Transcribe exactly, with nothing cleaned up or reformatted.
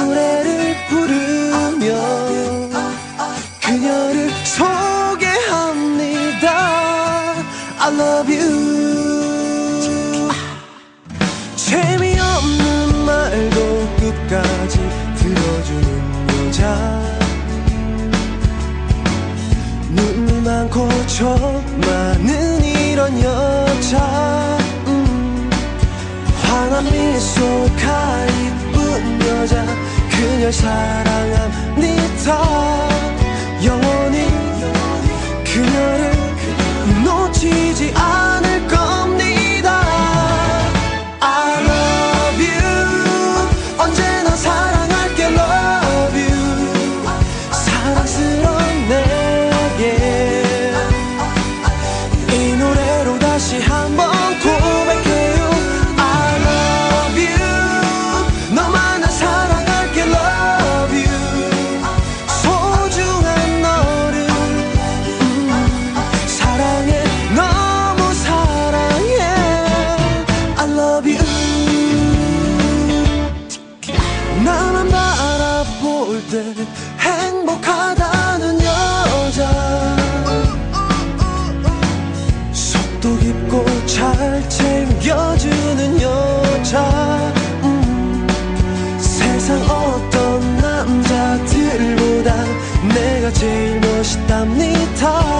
노래를 부르며 그녀를 소개합니다. I love you. 재미없는 말도 끝까지 들어주는 여자, 눈물 많고 저 많은 이런 여자, 음. 환한 미소가 이쁜 여자, 그녀를 사랑합니다. 영원히 그녀를 놓치지 않을 겁니다. I love you. 언제나 사랑할게. Love you. 사랑스러운 내게 이 노래로 다시 한번 고백해요. I love you. 너만을 사랑할게. Love you. 소중한 너를 음, 사랑해. 너무 사랑해. I love you. 나만 바라볼 때 행복하다는 여자, 속도 깊고 잘 챙겨주는 여자, 음. 세상 어떤 남자들보다 내가 제일 멋있답니다.